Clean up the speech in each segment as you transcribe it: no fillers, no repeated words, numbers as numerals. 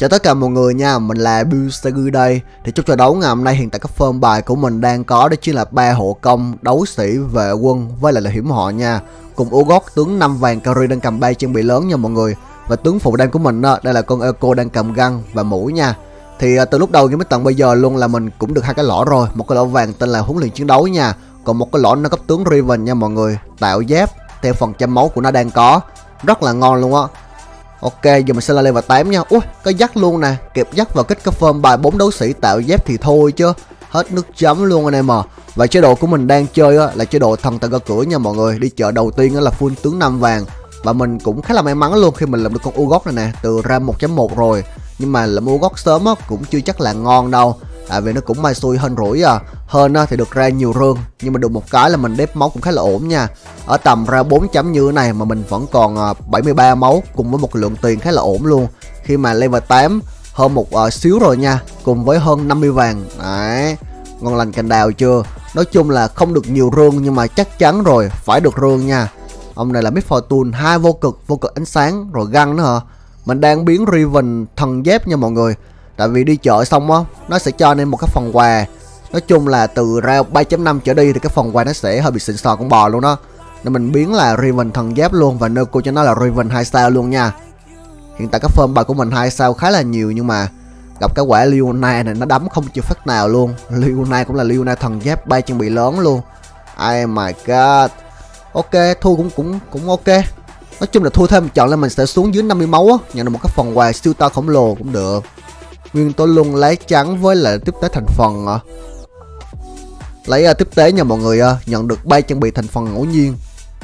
Chào tất cả mọi người nha, mình là Builsagu đây. Thì trong trận đấu ngày hôm nay hiện tại các form bài của mình đang có đó chính là 3 hộ công, đấu sĩ, vệ quân với lại là hiểm họa nha. Cùng Urgot tướng 5 vàng carry đang cầm 3 trang bị lớn nha mọi người. Và tướng phụ đam của mình đó, đây là con Echo đang cầm găng và mũi nha. Thì từ lúc đầu game đến tận bây giờ luôn là mình cũng được 2 cái lõ rồi, một cái lõ vàng tên là huấn luyện chiến đấu nha. Còn một cái lõ nâng cấp tướng Riven nha mọi người, tạo giáp theo phần trăm máu của nó đang có. Rất là ngon luôn á. Ok, giờ mình sẽ lên level 8 nha. Ui, có dắt luôn nè, kịp dắt vào kích cái form bài 4 đấu sĩ tạo giáp thì thôi chứ. Hết nước chấm luôn anh em à. Và chế độ của mình đang chơi á, là chế độ thần tại cửa nha mọi người. Đi chợ đầu tiên á, là full tướng 5 vàng. Và mình cũng khá là may mắn luôn khi mình làm được con Urgot này nè, từ ram 1.1 rồi. Nhưng mà làm Urgot sớm á, cũng chưa chắc là ngon đâu. Tại vì nó cũng may xui hơn rủi à. Hơn á, thì được ra nhiều rương. Nhưng mà được một cái là mình đép máu cũng khá là ổn nha. Ở tầm ra 4 chấm như thế này mà mình vẫn còn 73 máu cùng với một lượng tiền khá là ổn luôn. Khi mà level 8 hơn một xíu rồi nha, cùng với hơn 50 vàng. Đấy, ngon lành cành đào chưa. Nói chung là không được nhiều rương nhưng mà chắc chắn rồi, phải được rương nha. Ông này là Mid Fortune, 2 vô cực ánh sáng rồi găng nữa hả. Mình đang biến Riven thần giáp nha mọi người. Tại vì đi chợ xong á, nó sẽ cho nên một cái phần quà. Nói chung là từ ra 3.5 trở đi thì cái phần quà nó sẽ hơi bị xịn sò con bò luôn đó. Nên mình biến là Riven thần giáp luôn và nêu cô cho nó là Riven 2 sao luôn nha. Hiện tại cái form bài của mình 2 sao khá là nhiều nhưng mà gặp cái quả Leona này nó đấm không chịu phát nào luôn. Leona cũng là Leona thần giáp 3 trang bị lớn luôn. Oh my god. Ok, thua cũng ok. Nói chung là thua thêm chọn là mình sẽ xuống dưới 50 máu á, nhận được một cái phần quà siêu to khổng lồ cũng được. Nguyên tố luân lấy trắng với lại tiếp tế thành phần lấy tiếp tế nha mọi người, nhận được 3 trang bị thành phần ngẫu nhiên.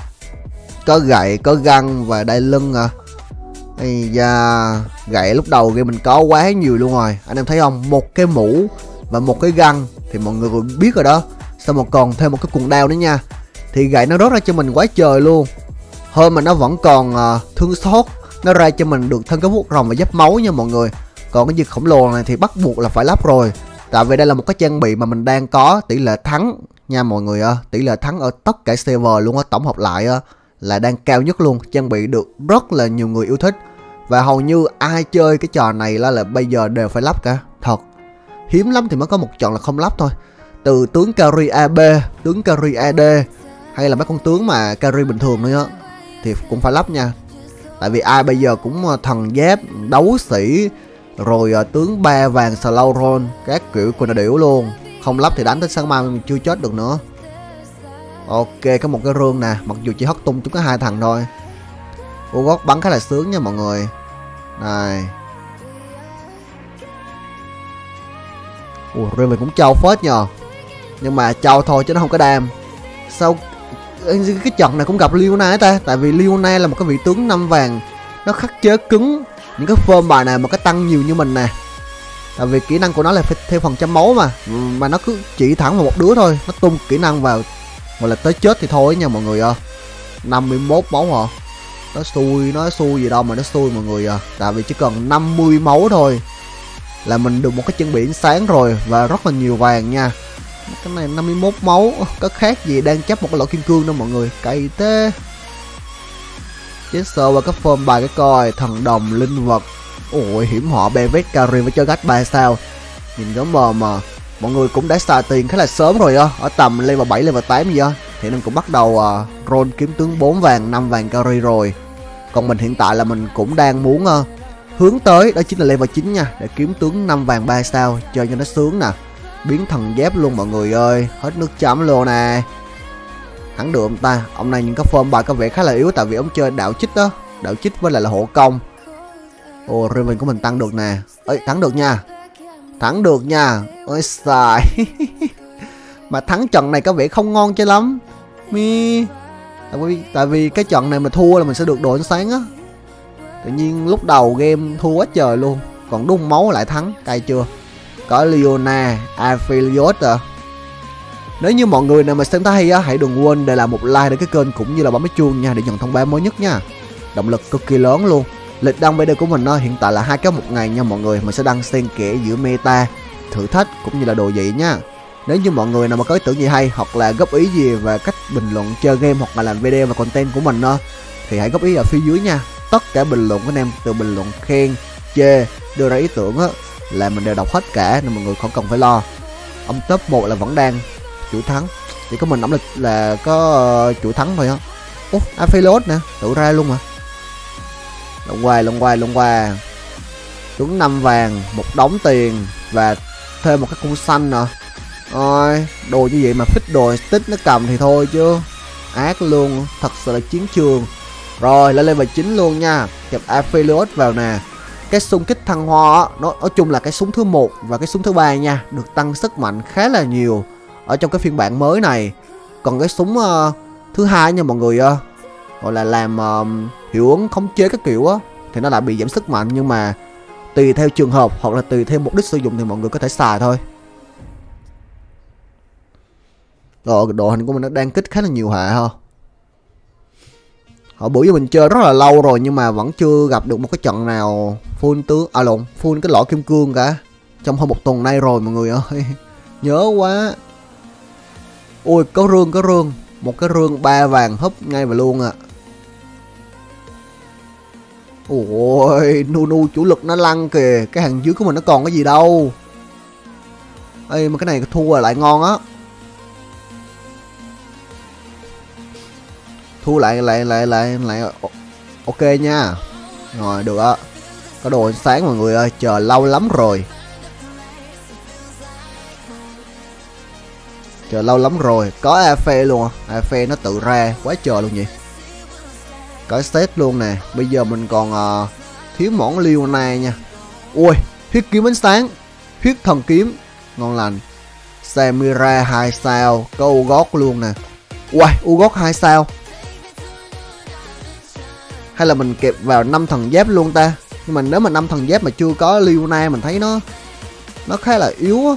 Có gậy, có găng và đai lưng Ây da, gậy lúc đầu game mình có quá nhiều luôn rồi. Anh em thấy không? Một cái mũ và một cái găng thì mọi người cũng biết rồi đó. Xong mà còn thêm một cái cuồng đao nữa nha. Thì gậy nó rớt ra cho mình quá trời luôn. Hơn mà nó vẫn còn thương xót. Nó ra cho mình được thân cái vuốt rồng và giáp máu nha mọi người. Còn cái gì khổng lồ này thì bắt buộc là phải lắp rồi. Tại vì đây là một cái trang bị mà mình đang có tỷ lệ thắng nha mọi người ơi. Tỷ lệ thắng ở tất cả server luôn á, tổng hợp lại là đang cao nhất luôn. Trang bị được rất là nhiều người yêu thích. Và hầu như ai chơi cái trò này là bây giờ đều phải lắp cả. Thật, hiếm lắm thì mới có một trận là không lắp thôi. Từ tướng carry AB, tướng carry AD hay là mấy con tướng mà carry bình thường nữa á, thì cũng phải lắp nha. Tại vì ai bây giờ cũng thần giáp, đấu sĩ, rồi tướng 3 vàng Slowron, các kiểu quần điểu luôn. Không lắp thì đánh tới sáng mai mình chưa chết được nữa. Ok, có một cái rương nè, mặc dù chỉ hất tung chúng có 2 thằng thôi. Urgot bắn khá là sướng nha mọi người. Này. Ủa, Riven cũng trâu phết nhờ. Nhưng mà trâu thôi chứ nó không có đam. Sao cái trận này cũng gặp Leona ấy ta. Tại vì Leona là một cái vị tướng 5 vàng, nó khắc chế cứng những cái form bài này mà cái tăng nhiều như mình nè. Tại vì kỹ năng của nó là theo phần trăm máu mà nó cứ chỉ thẳng vào một đứa thôi, nó tung kỹ năng vào gọi là tới chết thì thôi nha mọi người ơi. 51 máu hả? Nó xui gì đâu mà nó xui mọi người à. Tại vì chỉ cần 50 máu thôi là mình được một cái chân bị ánh sáng rồi và rất là nhiều vàng nha. Cái này 51 máu có khác gì đang chấp một cái lỗ kim cương đâu mọi người, cay thế. Chết sơ và các form bài cái coi thần đồng linh vật. Ôi, hiểm họa Bevet carry với chơi gách 3 sao. Nhìn giống mờ mà mọi người cũng đã xài tiền khá là sớm rồi á, ở tầm level 7 level 8 gì á thì nên cũng bắt đầu roll kiếm tướng 4 vàng 5 vàng carry rồi. Còn mình hiện tại là mình cũng đang muốn hướng tới đó chính là level 9 nha, để kiếm tướng 5 vàng 3 sao chơi cho nó sướng nè. Biến thần giáp luôn mọi người ơi, hết nước chấm luôn nè. Thắng được ông ta. Ông này những cái form bài có vẻ khá là yếu tại vì ông chơi đạo chích đó, đạo chích với lại là hộ công. Ồ, Riven của mình tăng được nè. Ơi, thắng được nha. Thắng được nha. Ôi xài. Mà thắng trận này có vẻ không ngon cho lắm. Tại vì cái trận này mà thua là mình sẽ được đồ ánh sáng á. Tự nhiên lúc đầu game thua quá trời luôn, còn đun máu lại thắng, cay chưa. Có Leona, Aphelios à. Nếu như mọi người nào mà xem thấy á, hãy đừng quên để làm một like để cái kênh cũng như là bấm cái chuông nha, để nhận thông báo mới nhất nha. Động lực cực kỳ lớn luôn. Lịch đăng video của mình hiện tại là 2 cái một ngày nha mọi người. Mình sẽ đăng xen kẽ giữa meta, thử thách cũng như là đồ dị nha. Nếu như mọi người nào mà có ý tưởng gì hay hoặc là góp ý gì về cách bình luận chơi game hoặc là làm video và content của mình thì hãy góp ý ở phía dưới nha. Tất cả bình luận của anh em, từ bình luận khen, chê đưa ra ý tưởng á là mình đều đọc hết cả, nên mọi người không cần phải lo. Ông top 1 là vẫn đang chuỗi thắng, chỉ có mình ông là có chuỗi thắng thôi á. Ủa Aphelios nè, tự ra luôn mà. Lần qua tướng 5 vàng, một đống tiền và thêm một cái cung xanh nè. Ôi đồ như vậy mà fit đồ stick nó cầm thì thôi chứ ác luôn, thật sự là chiến trường. Rồi lên level 9 luôn nha, kẹp Aphelios vào nè. Cái xung kích thăng hoa á, nó nói chung là cái súng thứ 1 và cái súng thứ 3 nha, được tăng sức mạnh khá là nhiều ở trong cái phiên bản mới này. Còn cái súng thứ 2 nha mọi người, gọi là làm hiệu ứng khống chế các kiểu á, thì nó lại bị giảm sức mạnh, nhưng mà tùy theo trường hợp hoặc là tùy theo mục đích sử dụng thì mọi người có thể xài thôi. Rồi đội hình của mình nó đang kích khá là nhiều hệ ha. Hồi bữa giờ mình chơi rất là lâu rồi nhưng mà vẫn chưa gặp được một cái trận nào full tướng, full cái lọ kim cương cả. Trong hơn 1 tuần nay rồi mọi người ơi. Nhớ quá. Ôi có rương, một cái rương 3 vàng húp ngay vào luôn à. Ôi Nunu chủ lực nó lăn kìa, cái hàng dưới của mình nó còn cái gì đâu. Ê mà cái này thua lại ngon á. Thu lại ok nha. Rồi được á. Có đồ ánh sáng mọi người ơi, chờ lâu lắm rồi. Có Afe luôn, Afe nó tự ra quá trời luôn vậy. Có set luôn nè. Bây giờ mình còn thiếu món Leona nha. Ui huyết kiếm ánh sáng, huyết thần kiếm ngon lành. Samira 2 sao, có Urgot luôn nè. Ui Urgot 2 sao. Hay là mình kẹp vào 5 thần giáp luôn ta. Nhưng mà nếu mà 5 thần giáp mà chưa có Leona mình thấy nó khá là yếu á.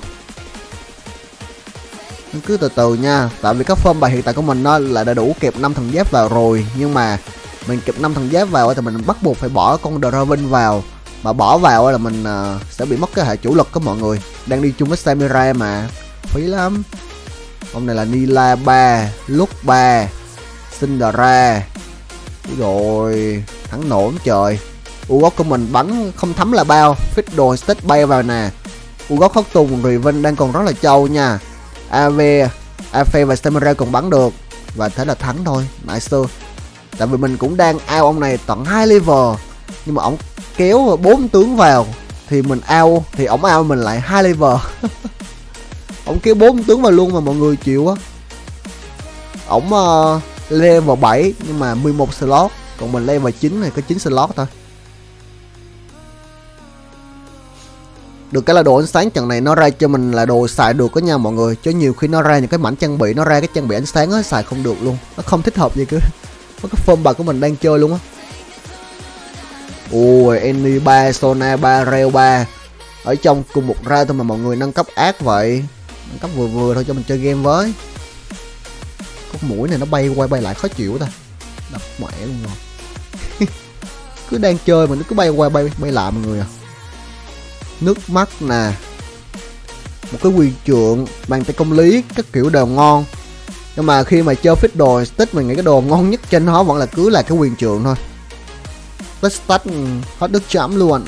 Nên cứ từ từ nha. Tại vì các form bài hiện tại của mình nó là đã đủ kẹp 5 thần giáp vào rồi. Nhưng mà mình kẹp 5 thần giáp vào thì mình bắt buộc phải bỏ con Draven vào. Mà bỏ vào là mình sẽ bị mất cái hệ chủ lực của mọi người. Đang đi chung với Samira mà phí lắm. Ông này là Nila 3, Lux 3, Syndra. Rồi thắng nổn trời. Urgot của mình bắn không thấm là bao. Fit đồ stick bay vào nè. Urgot khóc tùng Riven đang còn rất là trâu nha. Afe và Samira còn bắn được. Và thế là thắng thôi. Nice. Tại vì mình cũng đang ao ông này tận 2 level. Nhưng mà ông kéo 4 tướng vào thì mình ao, thì ổng ao mình lại 2 level. Ông kéo 4 tướng vào luôn mà mọi người chịu á. Ổng level 7 nhưng mà 11 slot, còn mình level 9 này có 9 slot thôi. Được cái là đồ ánh sáng trận này nó ra cho mình là đồ xài được đó nha mọi người, chứ nhiều khi nó ra những cái mảnh trang bị, nó ra cái trang bị ánh sáng á xài không được luôn, nó không thích hợp gì cứ có cái form bài của mình đang chơi luôn á. Ui Eni 3, Sona 3, Reo 3 ở trong cùng một ra thôi mà mọi người nâng cấp ác vậy, nâng cấp vừa vừa thôi cho mình chơi game với. Con mũi này nó bay quay bay lại khó chịu ta, đập mẹ luôn rồi. Cứ đang chơi mà nó cứ bay quay bay lại mọi người à. Nước mắt nè, một cái quyền trượng, bàn tay công lý, các kiểu đều ngon. Nhưng mà khi mà chơi fit đồ stick mình nghĩ cái đồ ngon nhất trên nó vẫn là cứ là cái quyền trượng thôi. Tất hết đứt chấm luôn.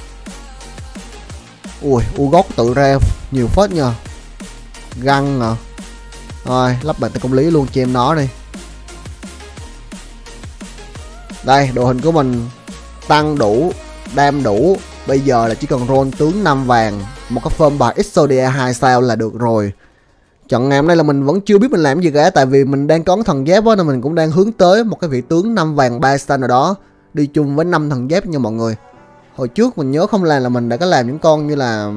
Ui Urgot tự ra nhiều phết nha. Găng à. Rồi lắp bàn tay công lý luôn cho em nó đi. Đây đội hình của mình tăng đủ, đam đủ. Bây giờ là chỉ cần roll tướng 5 vàng, một cái form bài Exodia 2 sao là được rồi. Trận ngày hôm nay là mình vẫn chưa biết mình làm gì cả, tại vì mình đang có thần giáp á, nên mình cũng đang hướng tới một cái vị tướng 5 vàng 3 sao nào đó đi chung với 5 thần giáp nha mọi người. Hồi trước mình nhớ không làm là mình đã có làm những con như là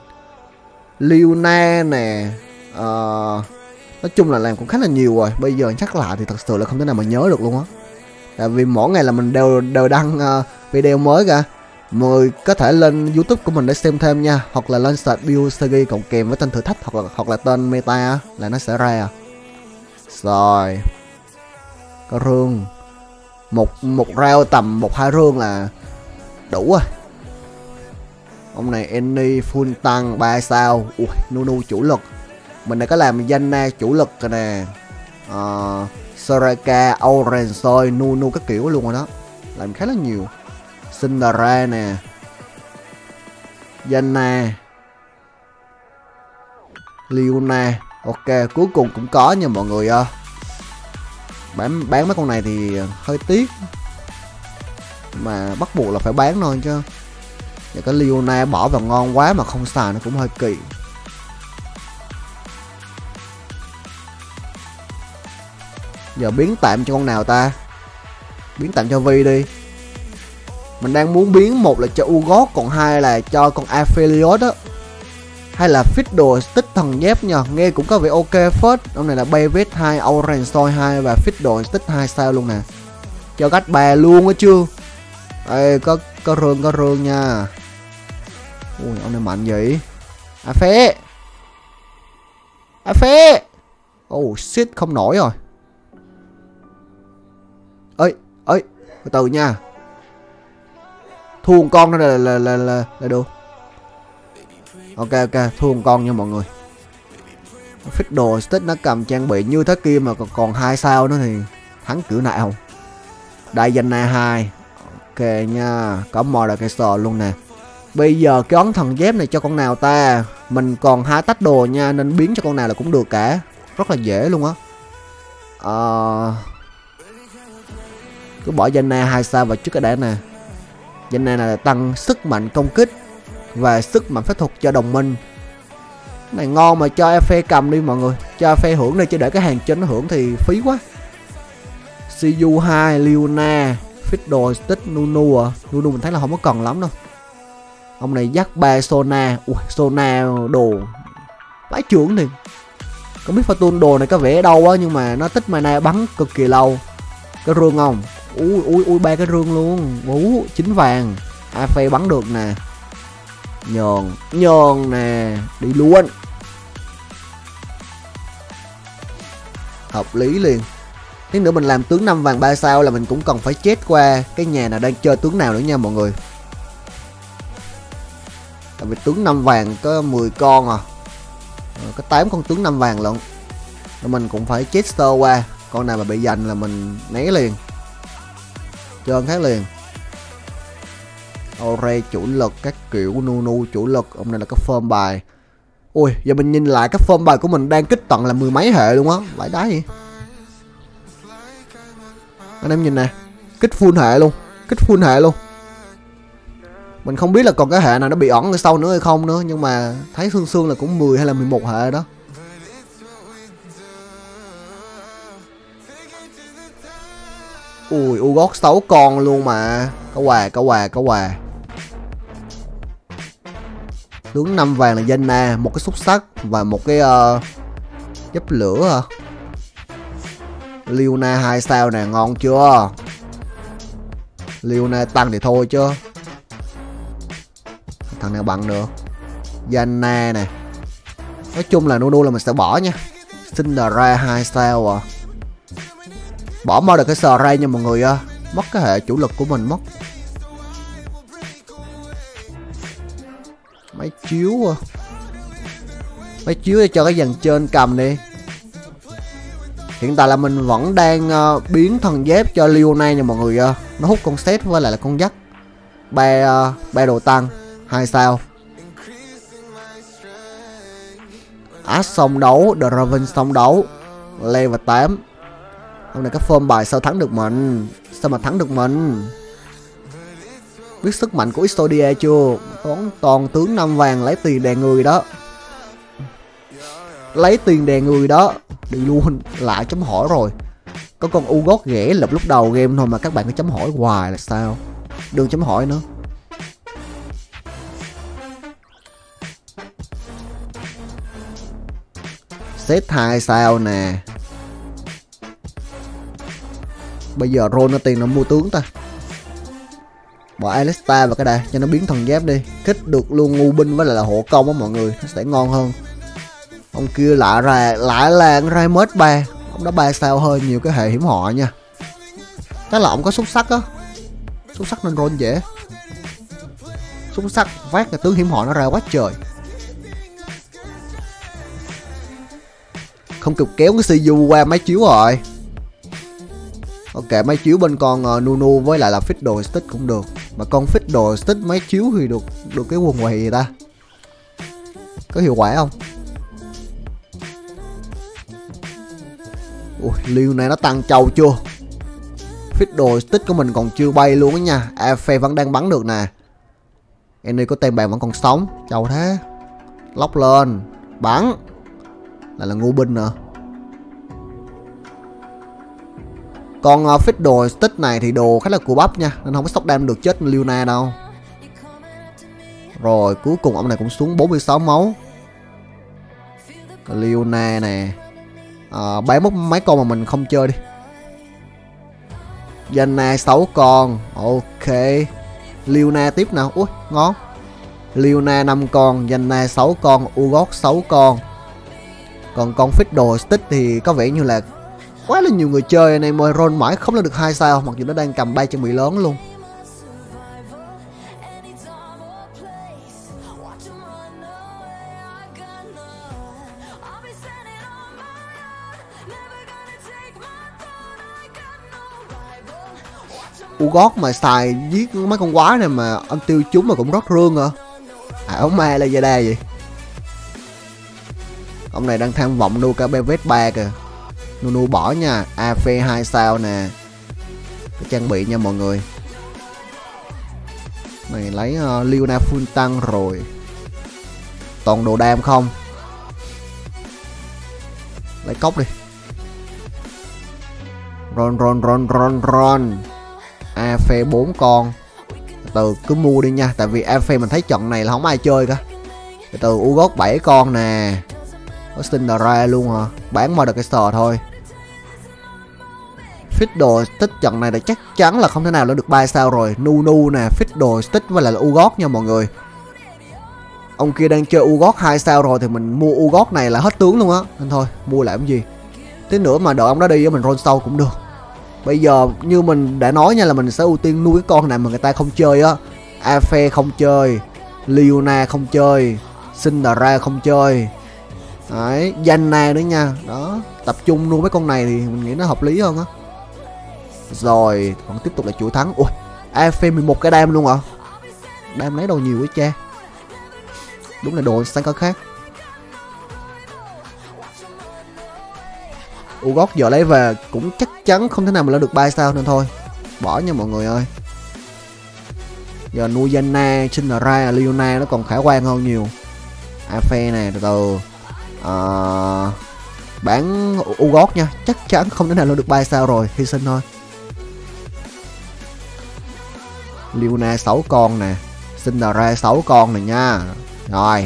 Leona nè, nói chung là làm cũng khá là nhiều rồi. Bây giờ chắc lại thì thật sự là không thể nào mà nhớ được luôn á, tại vì mỗi ngày là mình đều đăng video mới cả. Mọi người có thể lên YouTube của mình để xem thêm nha, hoặc là lên search Build Sergi cộng kèm với tên thử thách hoặc là tên meta là nó sẽ ra. Rồi có rương một rau tầm 1-2 rương là đủ rồi. Ông này Eni full tăng 3 sao. Ui Nunu chủ lực, mình đã có làm Yana chủ lực rồi nè, Soraka, Orange, Nunu các kiểu luôn rồi đó, làm khá là nhiều. Syndra nè, Yana, Leona. Ok, cuối cùng cũng có nha mọi người ơi. Bán mấy con này thì hơi tiếc, mà bắt buộc là phải bán thôi chứ. Và cái Leona bỏ vào ngon quá mà không xài nó cũng hơi kỳ. Giờ biến tạm cho con nào ta? Biến tạm cho Vi đi. Mình đang muốn biến một là cho Urgot, còn hai là cho con Aphelios á. Hay là Fiddle Stick thần dép nha, nghe cũng có vẻ ok phết. Ông này là Bayvet 2, Orange Soy 2 và Fiddle Stick 2 sao luôn nè. Cho cách 3 luôn á chưa. Ê, có rương nha. Ui, ông này mạnh vậy. Aphê. Oh shit, không nổi rồi. Ơi, từ từ nha. Thua một con đó là được. Ok, thua một con nha mọi người. Fiddle Stick nó cầm trang bị như thế kia mà còn 2 sao nữa thì thắng kiểu nào. Diana 2. Ok nha, có Mordekaiser luôn nè. Bây giờ cái ấn thần dép này cho con nào ta? Mình còn 2 tách đồ nha, nên biến cho con nào là cũng được cả. Rất là dễ luôn á. Cứ bỏ Diana 2 sao vào trước cái đã nè. Diana này là tăng sức mạnh công kích và sức mạnh phép thuật cho đồng minh. Cái này ngon mà cho Aphê cầm đi mọi người. Cho Aphê hưởng đi, chứ để cái hàng trên nó hưởng thì phí quá. Siyu 2, Leona, Fiddle Stick, Nunu à. Nunu mình thấy là không có cần lắm đâu. Ông này dắt 3 Sona. Ui, Sona đồ vãi trưởng thì. Không biết Fortune đồ này có vẻ đâu á, nhưng mà nó tích mana bắn cực kỳ lâu. Cái rương không? Ui 3 cái rương luôn. 9 vàng. Aphê bắn được nè. Nhờn nè, đi luôn. Hợp lý liền. Tí nữa mình làm tướng 5 vàng 3 sao là mình cũng cần phải chết qua cái nhà nào đang chơi tướng nào nữa nha mọi người. Tại vì tướng 5 vàng có 10 con à. Có 8 con tướng 5 vàng lận. Nên mình cũng phải chết sơ qua. Con nào mà bị giành là mình né liền. Trơn khác liền. Ore chủ lực các kiểu, Nunu chủ lực. Ông này là cái form bài. Ui, giờ mình nhìn lại cái form bài của mình đang kích tận là 10 mấy hệ luôn á. Vãi đá gì. Anh em nhìn nè, kích full hệ luôn. Mình không biết là còn cái hệ nào nó bị ẩn ở sau nữa hay không nữa, nhưng mà thấy xương là cũng 10 hay là 11 hệ đó. Ui, Urgot 6 con luôn mà. Có quà. Tướng 5 vàng là Yana, một cái xúc sắc và một cái dấp lửa hả? Leona 2 sao nè, ngon chưa? Leona tăng thì thôi chứ. Thằng nào bằng được. Yana nè. Nói chung là Nunu là mình sẽ bỏ nha. Cinderella 2 sao à. Bỏ Mordekaiser ra nha mọi người. Mất cái hệ chủ lực của mình mất. Máy chiếu để cho cái dàn trên cầm đi. Hiện tại là mình vẫn đang biến thần dép cho Leona nha mọi người. Nó hút con set với lại là con dắt. Ba đồ tăng 2 sao. Ash xong đấu, Draven xong đấu, level 8. Hôm nay cái form bài sao thắng được mình? Sao mà thắng được mình? Biết sức mạnh của Exodia chưa? Toàn tướng 5 vàng lấy tiền đè người đó. Đi luôn, lại chấm hỏi rồi. Có con Urgot ghẻ lập lúc đầu game thôi mà các bạn cứ chấm hỏi hoài là sao? Đừng chấm hỏi nữa. Set 2 sao nè. Bây giờ roll nó tiền nó mua tướng ta. Bỏ Alistar vào cái đây cho nó biến thần giáp đi. Kích được luôn ngu binh với lại là hộ công á mọi người. Nó sẽ ngon hơn. Ông kia lại là ra mất 3. Ông đã 3 sao hơi nhiều cái hệ hiểm họa nha. Chắc là ông có xúc sắc á. Xúc sắc nên roll dễ. Xúc sắc vác cái tướng hiểm họa nó ra quá trời. Không kịp kéo cái Siyu qua máy chiếu rồi. Ok, máy chiếu bên con Nunu với lại là Fiddle Stick cũng được. Mà con Fiddle Stick máy chiếu thì được cái quần quầy gì ta? Có hiệu quả không? Ui, liều này nó tăng trâu chưa? Fiddle Stick của mình còn chưa bay luôn á nha. Afe vẫn đang bắn được nè. Enemy có tem bàn vẫn còn sống. Trâu thế. Lóc lên. Bắn. Lại là ngu binh nè. Con Fiddle Stick này thì đồ khá là cù bắp nha, nên không có sốc đam được chết Leona đâu. Rồi cuối cùng ông này cũng xuống 46 máu. Leona nè. Bán mất mấy con mà mình không chơi đi. Yana 6 con. Ok. Leona tiếp nào. Ui ngon. Leona 5 con, Yana 6 con, Urgot 6 con. Còn con Fiddle Stick thì có vẻ như là quá là nhiều người chơi anh em ơi, roll mãi không lên được 2 sao, mặc dù nó đang cầm 3 trang bị lớn luôn. Urgot mà xài giết mấy con quái này mà anh tiêu chúng mà cũng rất rương hả? Ông ma là Zada vậy? Ông này đang tham vọng nuôi cả Bevet 3 kìa. Nunu bỏ nha. Afe 2 sao nè. Cái trang bị nha mọi người. Này lấy Leona full tăng rồi. Toàn đồ đam không. Lấy cốc đi. Ron. Afe 4 con. Từ cứ mua đi nha. Tại vì Afe mình thấy trận này là không ai chơi cả. Từ Urgot 7 con nè. Có Cinderella luôn hả? Bán Mordekaiser thôi. Fiddle Stick trận này là chắc chắn là không thể nào lên được 3 sao rồi. Nunu nè, Fiddle Stick với lại là Urgot nha mọi người. Ông kia đang chơi Urgot 2 sao rồi thì mình mua Urgot này là hết tướng luôn á. Nên thôi, mua lại cái gì. Tí nữa mà đợi ông đó đi mình roll sau cũng được. Bây giờ như mình đã nói nha là mình sẽ ưu tiên nuôi cái con này mà người ta không chơi á. Afe không chơi, Leona không chơi, Cinderella không chơi. Đấy, Yana nữa nha. Đó, tập trung nuôi mấy con này thì mình nghĩ nó hợp lý hơn á. Rồi, còn tiếp tục là chuỗi thắng. Ui, Afe 11 cái đam luôn hả? Đam lấy đâu nhiều quá cha. Đúng là đồ sang có khác. Urgot giờ lấy về cũng chắc chắn không thể nào mà lên được 3 sao nên thôi. Bỏ nha mọi người ơi. Giờ nuôi Yana, Cinderella, Leona nó còn khả quan hơn nhiều. Afe này từ từ. Bán Urgot nha, chắc chắn không thể nào lên được 3 sao rồi, hy sinh thôi. Leona 6 con nè, Cinderella 6 con này nha. Rồi.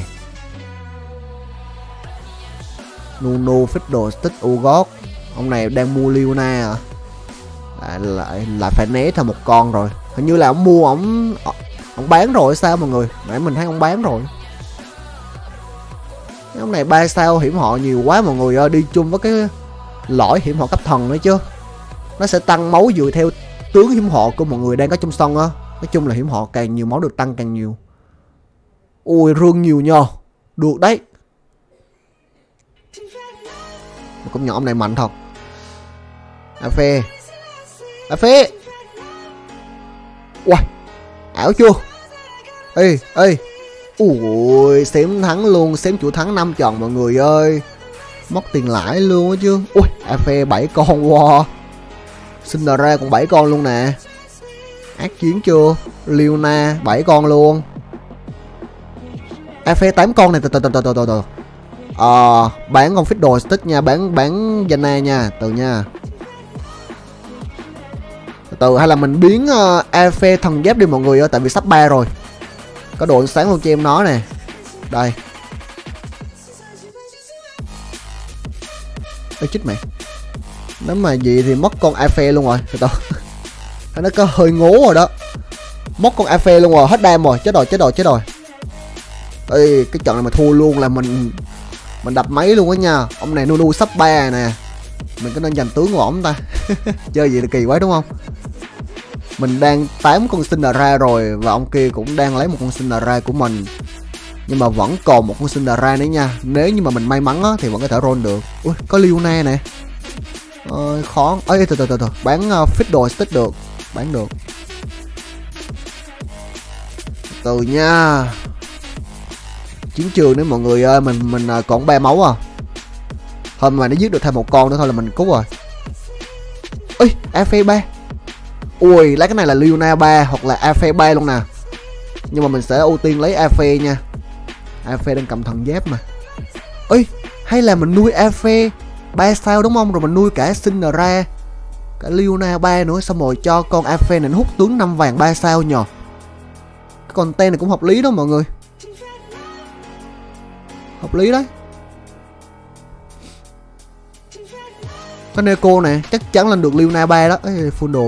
Nunu, Fiddle Stick, Urgot. Ông này đang mua Leona à? Lại phải né thêm một con rồi. Hình như là ông mua ông bán rồi sao mọi người? Nãy mình thấy ông bán rồi. Ông này 3 sao hiểm họa nhiều quá mọi người ơi, đi chung với cái lõi hiểm họa cấp thần nữa chứ. Nó sẽ tăng máu dựa theo tướng hiểm họa của mọi người đang có trong sân á. Nói chung là hiểm họa càng nhiều máu được tăng càng nhiều. Ui rương nhiều nhờ. Được đấy. Mà cũng nhỏ ông này mạnh thật. Afe. Uầy, ảo chưa? Ê. Ui, xém thắng luôn, xém chủ thắng 5 trận mọi người ơi. Mất tiền lãi luôn á chứ. Ui, Afe 7 con wow. Cinderella còn 7 con luôn nè. Ác chiến chưa? Leona 7 con luôn. Afe 8 con này, từ. Bán con Fiddle Stick nha, bán Yana nha, từ nha. Từ hay là mình biến Afe thần giáp đi mọi người ơi, tại vì sắp 3 rồi. Có độ ánh sáng luôn cho em nó nè. Đây. Ê chết mẹ. Nếu mà gì thì mất con Afe luôn rồi. Từ. Nó có hơi ngố rồi đó. Mất con Afe luôn rồi, hết đam rồi, chết rồi. Ê, cái trận này mà thua luôn là mình đập máy luôn á nha. Ông này Nunu sắp 3 nè. Mình có nên giành tướng của ổng ta? Chơi gì là kỳ quá đúng không? Mình đang 8 con Cinderella rồi. Và ông kia cũng đang lấy một con Cinderella của mình. Nhưng mà vẫn còn một con Cinderella nữa nha. Nếu như mà mình may mắn á, thì vẫn có thể roll được. Ui, có Leona nè. Khó. Ê, từ. Bán Fiddle Stick được. Bán được. Từ nha. Chiến trường đấy mọi người ơi, mình còn 3 máu à. Thôi mà nó giết được thêm một con nữa thôi là mình cút rồi. Ui, AF 3. Ui, lấy cái này là Leona 3 hoặc là AF 3 luôn nè. Nhưng mà mình sẽ ưu tiên lấy AF nha. AF đang cầm thần giáp mà. Ui, hay là mình nuôi AF 3 sao đúng không? Rồi mình nuôi cả Syndra, cả Leona 3 nữa, xong rồi cho con AF này nó hút tướng 5 vàng 3 sao nhờ. Cái content này cũng hợp lý đó mọi người. Hợp lý đấy. Cái Neko này chắc chắn lên được Leona 3 đó. Ê, full đồ.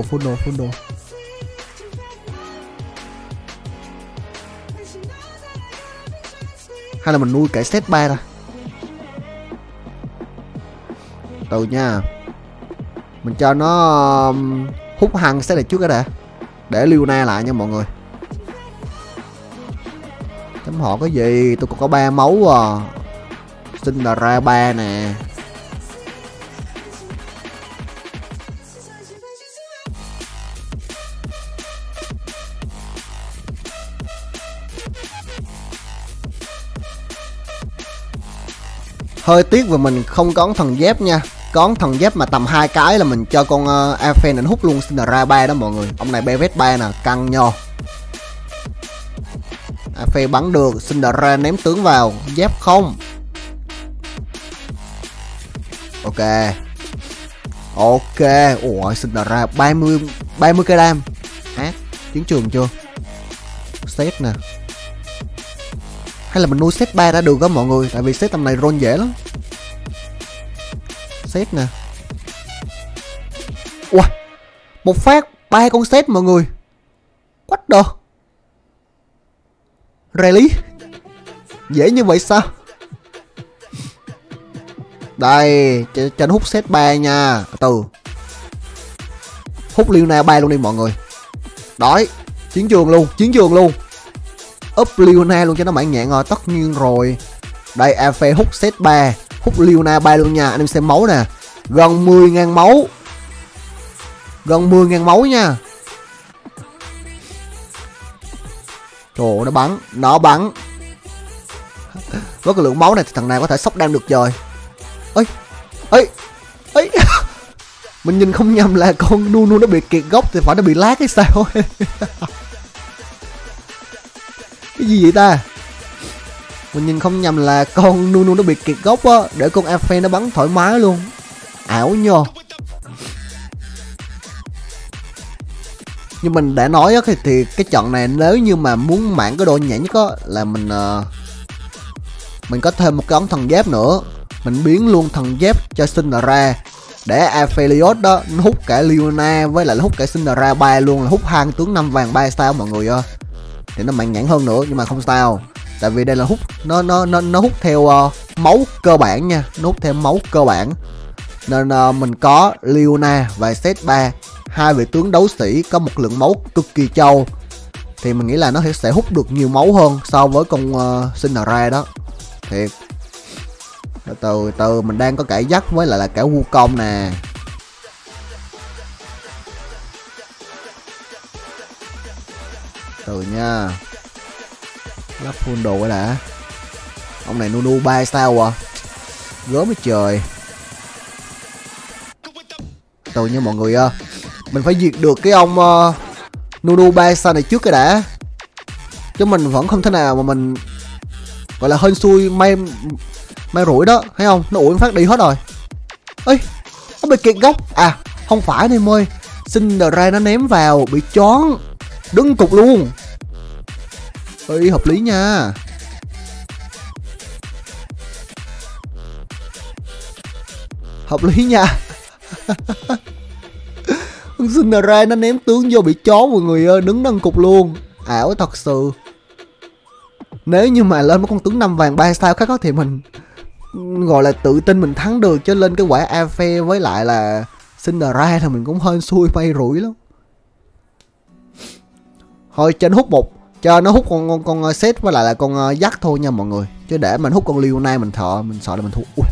Hay là mình nuôi cả set 3 ra. Từ nha. Mình cho nó hút hăng set này trước cái đã. Để Leona lại nha mọi người. Chấm họ cái gì? Tôi còn có 3 máu à. Syndra 3 nè. Hơi tiếc vì mình không có thần giáp nha. Có thần giáp mà tầm 2 cái là mình cho con AF này hút luôn Syndra 3 đó mọi người. Ông này BVS 3 nè, căng nho. AF bắn được, Syndra ném tướng vào, giáp không. Ok. Ủa Syndra 30 cái đam. Ác, chiến trường chưa? Set nè. Hay là mình nuôi set 3 đã được đó mọi người. Tại vì set tầm này roll dễ lắm. Set nè. Wow, một phát 3 con set mọi người. What the. Really? Dễ như vậy sao? Đây, cho nó hút set 3 nha. Từ hút Leona 3 luôn đi mọi người. Đói. Chiến trường luôn. Up Leona luôn cho nó mãn nhạn rồi. Tất nhiên rồi. Đây AF hút set 3, hút Leona 3 luôn nha. Anh em xem máu nè. Gần 10.000 máu. Gần 10.000 máu nha. Trời ơi, nó bắn. Với cái lượng máu này thì thằng này có thể sốc đam được rồi. Ơi. Mình nhìn không nhầm là con Nunu nó bị kiệt gốc thì phải nó bị lag hay sao? Cái gì vậy ta? Mình nhìn không nhầm là con Nunu nó bị kiệt gốc á, để con AF nó bắn thoải mái luôn. Ảo nhờ. Nhưng mình đã nói á, thì cái trận này nếu như mà muốn mạng cái độ nhảy nhất á là mình có thêm một cái ống thần giáp nữa. Mình biến luôn thần giáp cho Syndra để Aphelios đó nó hút cả Leona với lại hút cả Syndra 3 luôn, là hút hang tướng 5 vàng 3 sao mọi người ơi. Thì nó mạnh nhãn hơn nữa nhưng mà không sao. Tại vì đây là hút nó hút theo máu cơ bản nha, nó hút theo máu cơ bản. Nên mình có Leona và set 3, hai vị tướng đấu sĩ có một lượng máu cực kỳ trâu. Thì mình nghĩ là nó sẽ hút được nhiều máu hơn so với con Syndra đó. Thiệt. Từ từ mình đang có cả dắt với lại là cả Wukong nè. Từ nha. Lắp full đồ cái đã. Ông này Nunu 3 sao à? Gớm hết trời. Từ nha mọi người ơi. Mình phải diệt được cái ông Nunu 3 sao này trước cái đã. Chứ mình vẫn không thể nào mà mình gọi là hên xui may rủi đó, thấy không? Nó ủi phát đi hết rồi. Ơi, nó bị kiệt gốc. À, không phải em ơi. Syndra nó ném vào bị choáng, đứng cục luôn. Ơi, hợp lý nha. Hợp lý nha. Syndra nó ném tướng vô bị choáng mọi người ơi, đứng nâng cục luôn. Ảo thật sự. Nếu như mà lên một con tướng 5 vàng 3 sao khác thì mình gọi là tự tin mình thắng được, chứ lên cái quả AF với lại là Syndra thì mình cũng hơi xui may rủi lắm. Thôi trên hút một cho nó hút con set với lại là con dắt thôi nha mọi người, chứ để mình hút con Leona mình sợ là mình thua. Ui.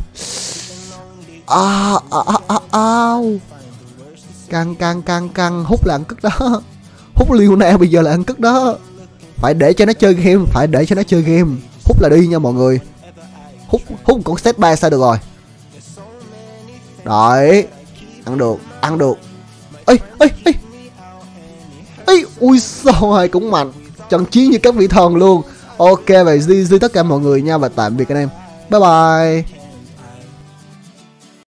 Căng hút là ăn cất đó. Hút Leona bây giờ là ăn cất đó. Phải để cho nó chơi game, phải để cho nó chơi game. Hút là đi nha mọi người. Hút con set 3 sao được rồi. Đấy. Ăn được, ăn được. Ê, ê, ê. Ê, ui sao ai cũng mạnh. Trận chiến như các vị thần luôn. Ok vậy GG tất cả mọi người nha, và tạm biệt anh em. Bye bye.